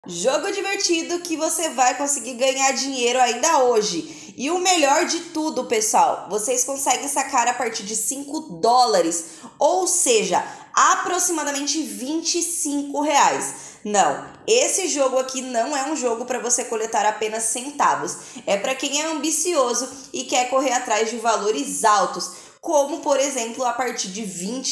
Jogo divertido que você vai conseguir ganhar dinheiro ainda hoje. E o melhor de tudo, pessoal, vocês conseguem sacar a partir de $5, ou seja, aproximadamente R$ 25. Não, esse jogo aqui não é um jogo para você coletar apenas centavos. É para quem é ambicioso e quer correr atrás de valores altos, como, por exemplo, a partir de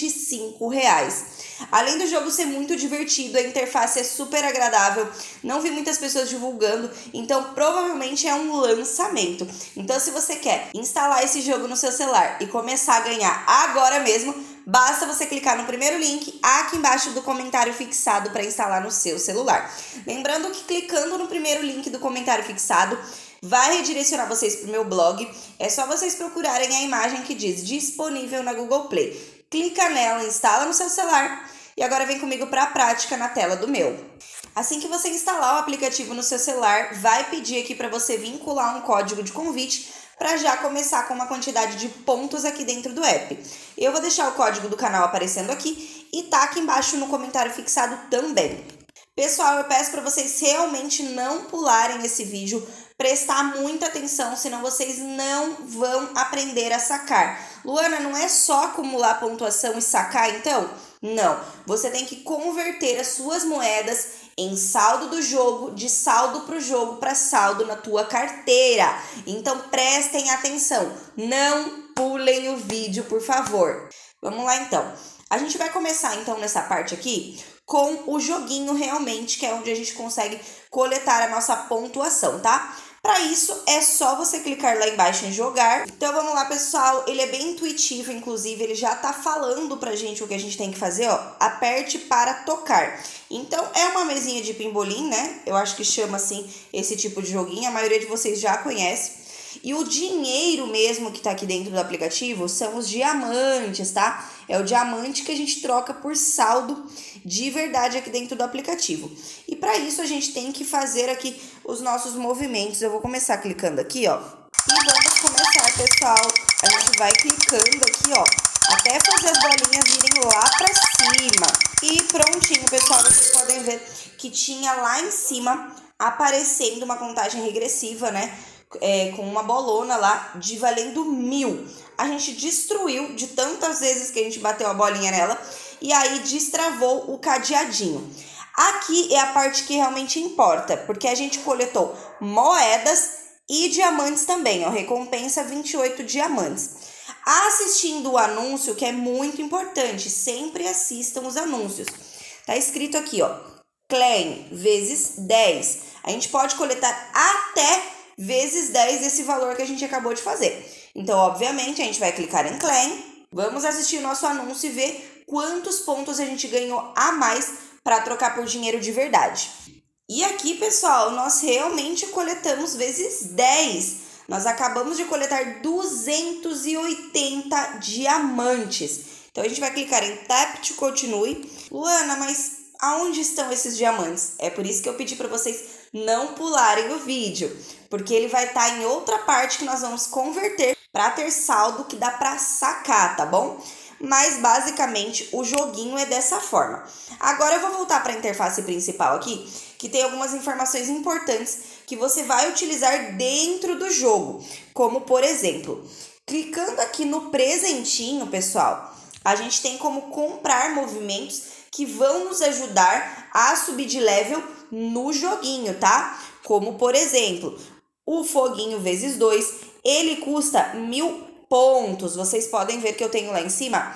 R$ 25. Além do jogo ser muito divertido, a interface é super agradável, não vi muitas pessoas divulgando, então provavelmente é um lançamento. Então, se você quer instalar esse jogo no seu celular e começar a ganhar agora mesmo, basta você clicar no primeiro link aqui embaixo do comentário fixado para instalar no seu celular. Lembrando que clicando no primeiro link do comentário fixado, vai redirecionar vocês para o meu blog. É só vocês procurarem a imagem que diz disponível na Google Play. Clica nela, instala no seu celular e agora vem comigo para a prática na tela do meu. Assim que você instalar o aplicativo no seu celular, vai pedir aqui para você vincular um código de convite para já começar com uma quantidade de pontos aqui dentro do app. Eu vou deixar o código do canal aparecendo aqui e tá aqui embaixo no comentário fixado também. Pessoal, eu peço para vocês realmente não pularem esse vídeo, prestar muita atenção, senão vocês não vão aprender a sacar. Luana, não é só acumular pontuação e sacar, então? Não, você tem que converter as suas moedas em saldo do jogo, de saldo para o jogo, para saldo na tua carteira. Então, prestem atenção, não pulem o vídeo, por favor. Vamos lá, então. A gente vai começar, então, nessa parte aqui, com o joguinho realmente, que é onde a gente consegue coletar a nossa pontuação, tá? Para isso, é só você clicar lá embaixo em jogar. Então, vamos lá, pessoal. Ele é bem intuitivo, inclusive, ele já tá falando pra gente o que a gente tem que fazer, ó. Aperte para tocar. Então, é uma mesinha de pimbolim, né? Eu acho que chama assim esse tipo de joguinho. A maioria de vocês já conhece. E o dinheiro mesmo que tá aqui dentro do aplicativo são os diamantes, tá? É o diamante que a gente troca por saldo de verdade aqui dentro do aplicativo. E para isso a gente tem que fazer aqui os nossos movimentos. Eu vou começar clicando aqui, ó. E vamos começar, pessoal. A gente vai clicando aqui, ó, até fazer as bolinhas irem lá pra cima. E prontinho, pessoal. Vocês podem ver que tinha lá em cima aparecendo uma contagem regressiva, né? Com uma bolona lá de valendo 1000. A gente destruiu de tantas vezes que a gente bateu a bolinha nela e aí destravou o cadeadinho. Aqui é a parte que realmente importa, porque a gente coletou moedas e diamantes também, ó, recompensa 28 diamantes. Assistindo o anúncio, que é muito importante, sempre assistam os anúncios. Tá escrito aqui, ó, claim vezes 10. A gente pode coletar até vezes 10 desse valor que a gente acabou de fazer. Então, obviamente, a gente vai clicar em claim, vamos assistir o nosso anúncio e ver quantos pontos a gente ganhou a mais para trocar por dinheiro de verdade. E aqui, pessoal, nós realmente coletamos vezes 10. Nós acabamos de coletar 280 diamantes. Então, a gente vai clicar em Tap to Continue. Luana, mas aonde estão esses diamantes? É por isso que eu pedi para vocês não pularem o vídeo, porque ele vai estar em outra parte que nós vamos converter para ter saldo que dá para sacar, tá bom? Mas basicamente o joguinho é dessa forma. Agora eu vou voltar para a interface principal aqui, que tem algumas informações importantes que você vai utilizar dentro do jogo, como por exemplo, clicando aqui no presentinho, pessoal, a gente tem como comprar movimentos que vão nos ajudar a subir de level no joguinho, tá? Como, por exemplo, o foguinho vezes 2, ele custa 1000 pontos. Vocês podem ver que eu tenho lá em cima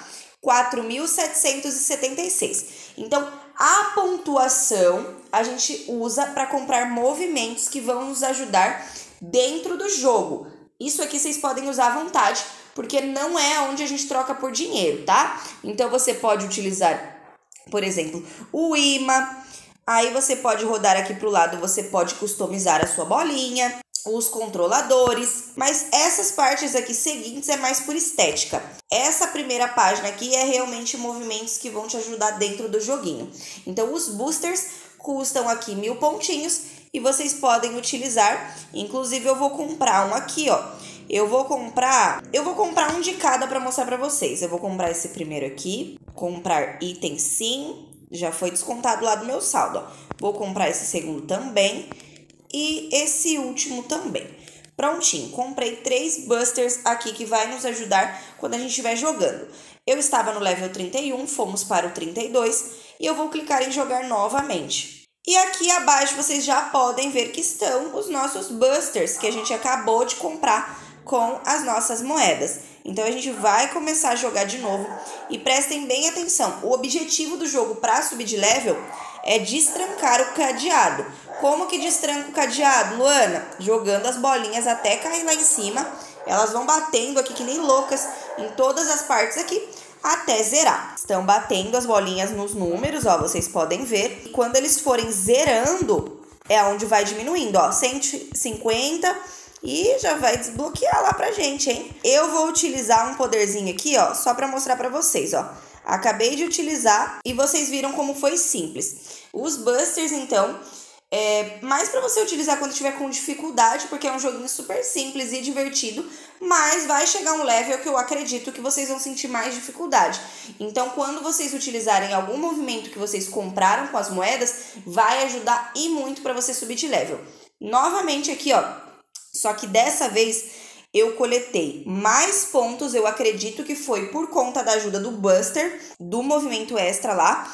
4.776. Então, a pontuação a gente usa para comprar movimentos que vão nos ajudar dentro do jogo. Isso aqui vocês podem usar à vontade, porque não é onde a gente troca por dinheiro, tá? Então, você pode utilizar, por exemplo, o imã. Aí você pode rodar aqui para o lado, você pode customizar a sua bolinha, os controladores, mas essas partes aqui seguintes é mais por estética. Essa primeira página aqui é realmente movimentos que vão te ajudar dentro do joguinho. Então os boosters custam aqui 1000 pontinhos e vocês podem utilizar, inclusive eu vou comprar um aqui, ó. Eu vou comprar um de cada para mostrar para vocês. Eu vou comprar esse primeiro aqui, comprar item sim. Já foi descontado lá do meu saldo, ó. Vou comprar esse segundo também e esse último também. Prontinho, comprei 3 busters aqui que vai nos ajudar quando a gente estiver jogando. Eu estava no level 31, fomos para o 32 e eu vou clicar em jogar novamente. E aqui abaixo vocês já podem ver que estão os nossos busters que a gente acabou de comprar com as nossas moedas. Então a gente vai começar a jogar de novo e prestem bem atenção. O objetivo do jogo para subir de level é destrancar o cadeado. Como que destranca o cadeado, Luana? Jogando as bolinhas até cair lá em cima. Elas vão batendo aqui que nem loucas em todas as partes aqui até zerar. Estão batendo as bolinhas nos números, ó, vocês podem ver. E quando eles forem zerando, é onde vai diminuindo, ó, 150 e já vai desbloquear lá pra gente, hein? Eu vou utilizar um poderzinho aqui, ó, só pra mostrar pra vocês, ó. Acabei de utilizar e vocês viram como foi simples. Os busters, então, mais pra você utilizar quando estiver com dificuldade, porque é um joguinho super simples e divertido, mas vai chegar um level que eu acredito que vocês vão sentir mais dificuldade. Então, quando vocês utilizarem algum movimento que vocês compraram com as moedas, vai ajudar e muito pra você subir de level. Novamente aqui, ó, só que dessa vez eu coletei mais pontos, eu acredito que foi por conta da ajuda do Buster, do movimento extra lá.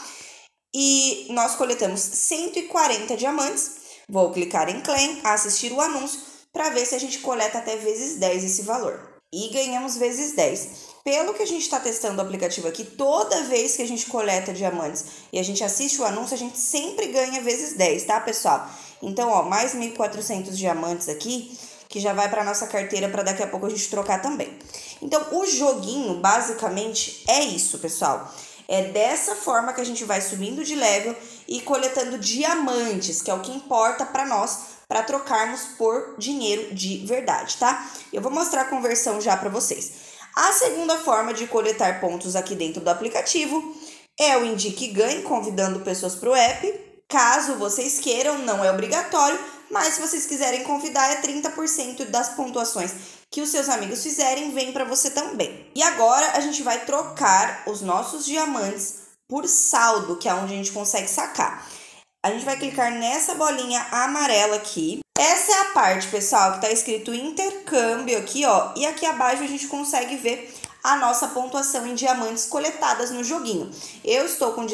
E nós coletamos 140 diamantes. Vou clicar em Claim, assistir o anúncio, para ver se a gente coleta até vezes 10 esse valor. E ganhamos vezes 10. Pelo que a gente está testando o aplicativo aqui, toda vez que a gente coleta diamantes e a gente assiste o anúncio, a gente sempre ganha vezes 10, tá, pessoal? Então, ó, mais 1.400 diamantes aqui, que já vai para nossa carteira para daqui a pouco a gente trocar também. Então, o joguinho, basicamente, é isso, pessoal. É dessa forma que a gente vai subindo de level e coletando diamantes, que é o que importa para nós, para trocarmos por dinheiro de verdade, tá? Eu vou mostrar a conversão já para vocês. A segunda forma de coletar pontos aqui dentro do aplicativo é o Indique Ganhe, convidando pessoas para o app. Caso vocês queiram, não é obrigatório, mas se vocês quiserem convidar, é 30% das pontuações que os seus amigos fizerem, vem para você também. E agora a gente vai trocar os nossos diamantes por saldo, que é onde a gente consegue sacar. A gente vai clicar nessa bolinha amarela aqui. Essa é a parte, pessoal, que tá escrito intercâmbio aqui, ó. E aqui abaixo a gente consegue ver a nossa pontuação em diamantes coletadas no joguinho. Eu estou com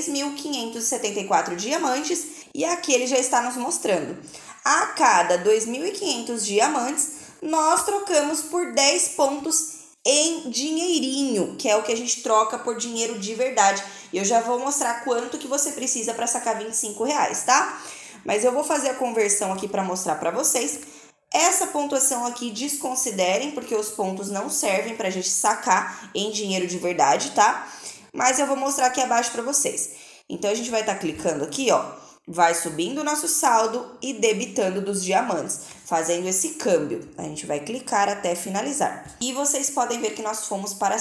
16.574 diamantes e aqui ele já está nos mostrando. A cada 2.500 diamantes, nós trocamos por 10 pontos em dinheirinho, que é o que a gente troca por dinheiro de verdade. E eu já vou mostrar quanto que você precisa para sacar R$25, tá? Mas eu vou fazer a conversão aqui para mostrar para vocês. Essa pontuação aqui desconsiderem, porque os pontos não servem para a gente sacar em dinheiro de verdade, tá? Mas eu vou mostrar aqui abaixo para vocês. Então, a gente vai estar clicando aqui, ó. Vai subindo o nosso saldo e debitando dos diamantes, fazendo esse câmbio. A gente vai clicar até finalizar. E vocês podem ver que nós fomos para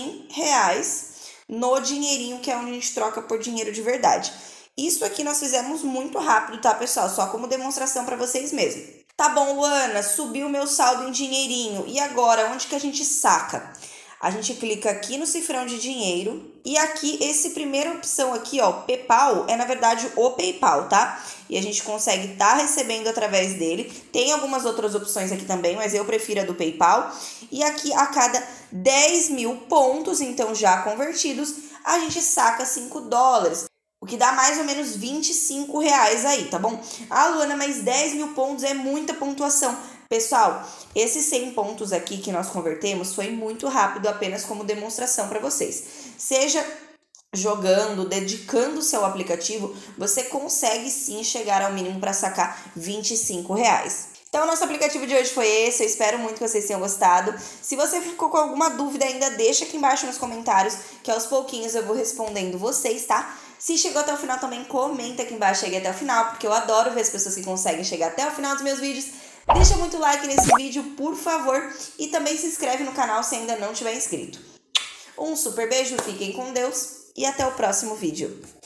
R$100 no dinheirinho, que é onde a gente troca por dinheiro de verdade. Isso aqui nós fizemos muito rápido, tá, pessoal? Só como demonstração para vocês mesmo. Tá bom, Luana, subiu o meu saldo em dinheirinho. E agora, onde que a gente saca? A gente clica aqui no cifrão de dinheiro e aqui, essa primeira opção aqui, ó, PayPal, é na verdade o PayPal, tá? E a gente consegue estar recebendo através dele. Tem algumas outras opções aqui também, mas eu prefiro a do PayPal. E aqui, a cada 10.000 pontos, então já convertidos, a gente saca $5. O que dá mais ou menos R$25 aí, tá bom? Ah, Luana, mas 10.000 pontos é muita pontuação. Pessoal, esses 100 pontos aqui que nós convertemos foi muito rápido, apenas como demonstração para vocês. Seja jogando, dedicando o seu aplicativo, você consegue sim chegar ao mínimo para sacar R$25. Então, o nosso aplicativo de hoje foi esse. Eu espero muito que vocês tenham gostado. Se você ficou com alguma dúvida ainda, deixa aqui embaixo nos comentários, que aos pouquinhos eu vou respondendo vocês, tá? Se chegou até o final também, comenta aqui embaixo, cheguei até o final, porque eu adoro ver as pessoas que conseguem chegar até o final dos meus vídeos. Deixa muito like nesse vídeo, por favor, e também se inscreve no canal se ainda não tiver inscrito. Um super beijo, fiquem com Deus e até o próximo vídeo.